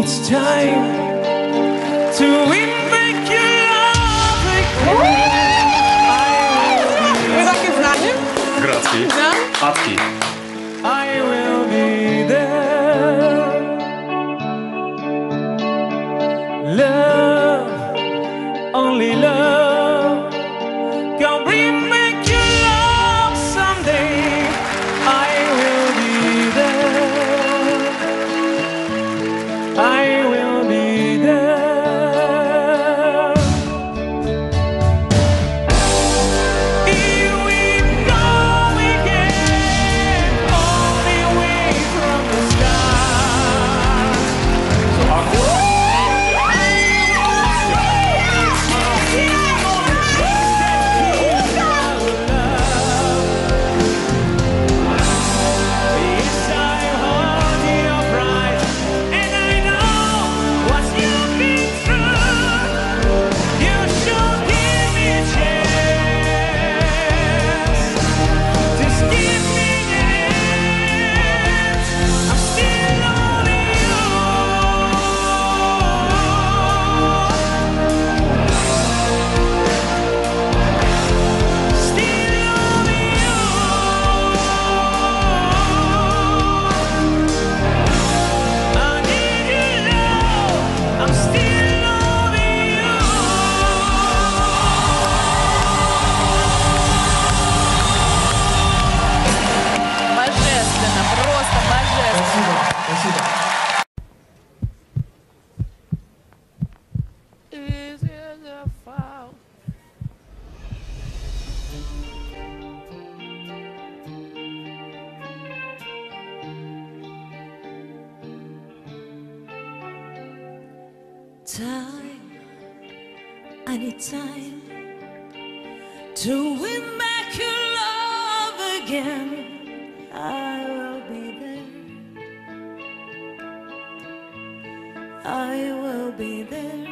it's time to win back your love again. Ви так і знаєте? Градский. Да? Адский. I will be there. Love, only love can bring back your love someday. I will be there. I will be there. Here we go again, all the way from the start. Божественно, просто божественно. Спасибо. This is a foul. Time, I need time to win back your love again. I will be there. I will be there.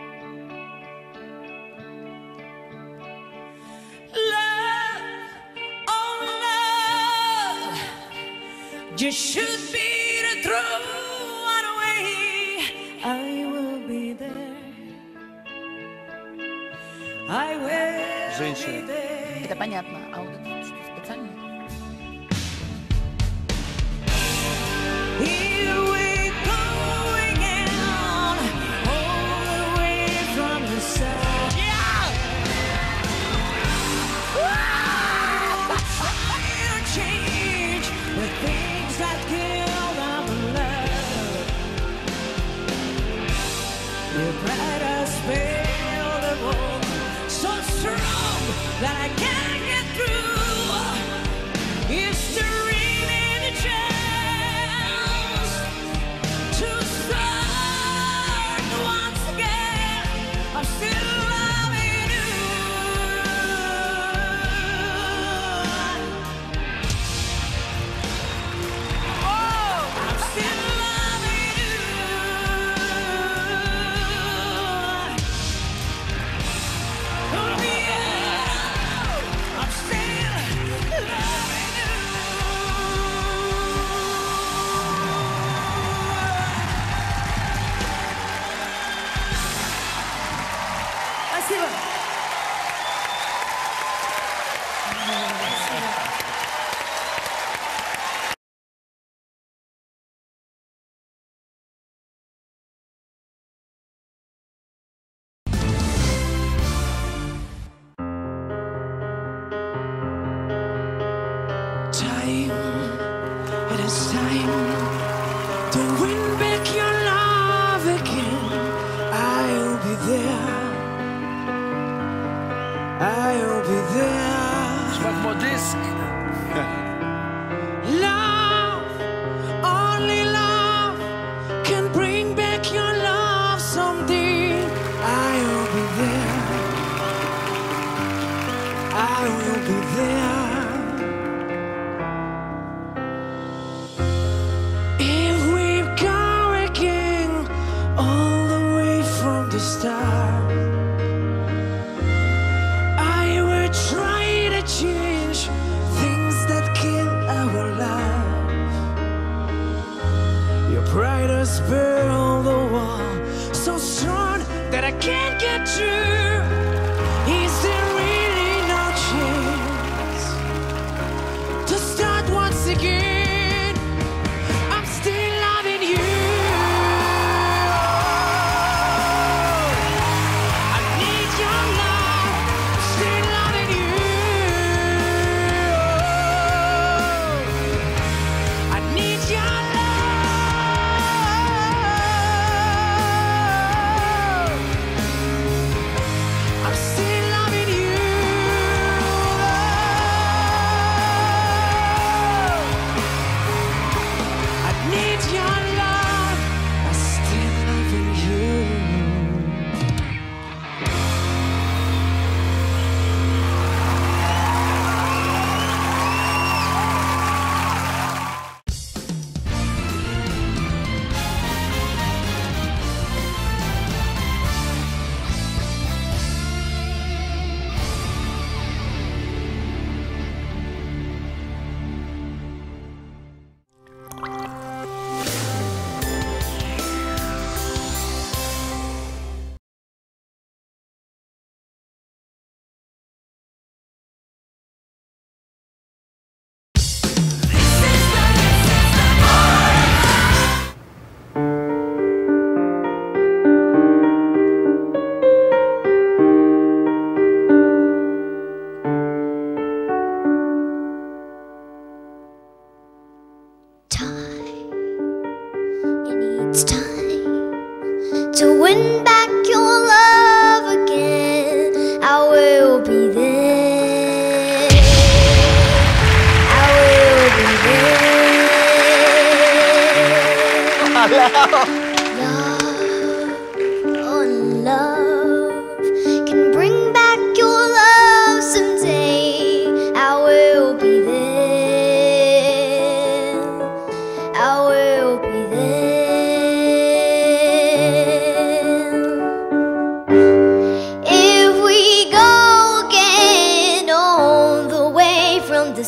Love, oh love, you should be the true one way. I will be there. I will Женщины. be there. Это понятно. А вот это что специально? Here we go again, all the way from the south. Yeah! It'll change the things that killed our love. Your brighter spell the wall, so strong that I can't get through. Is to remain a chance to start once again. I'm still loving you. Oh, I'm still loving you. Oh, yeah. I'm still loving you. Спасибо. Time, it is time to win back your love again. I'll be there. I'll be there. Шмат мой диск. Love, only love can bring back your love someday. I'll be there. I will be there. If we go again, all the way from the start, I will try to change things that kill our love. Your brightest pearl, the I can't get through. Is there really no chance to start once again? I'm still loving you. I need your love. I'm still loving you. I need your love. I'm still loving you. I need your love. I'm still loving you. It needs time to win back your love again. I will be there. I will be there. Love, oh love, can bring back your love someday. I will be there. I will be there. If we go again all the way from the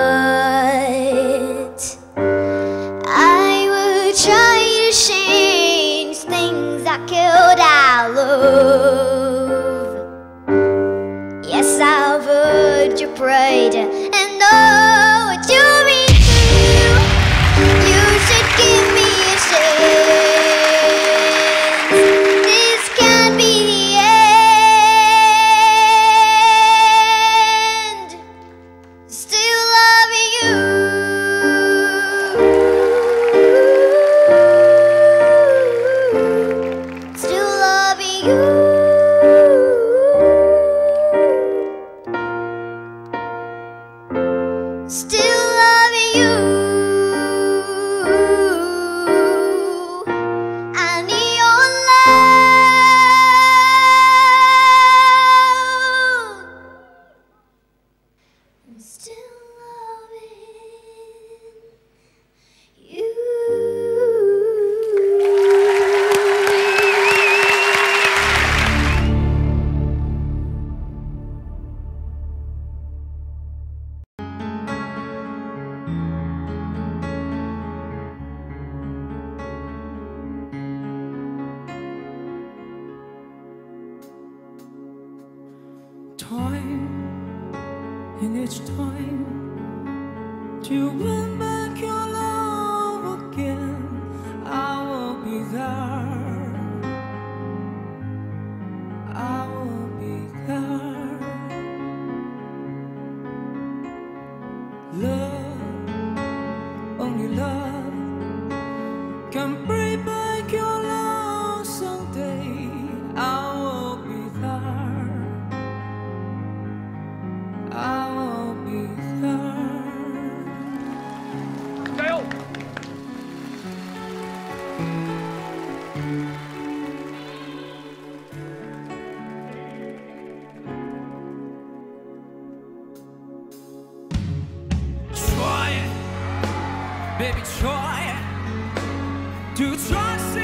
start, I would try to change things that killed our love. Yes, I've heard your pride and know what you mean to. You should give me a chance. This can't be the end. Still loving you. Still loving you. Still loving you. I need your love. I'm still loving you. Time and each time to win back your love again. I will be there. I will be there. Love, only love can bring back your love someday. I will be there. I will be there. Try it, baby, try it. Do trust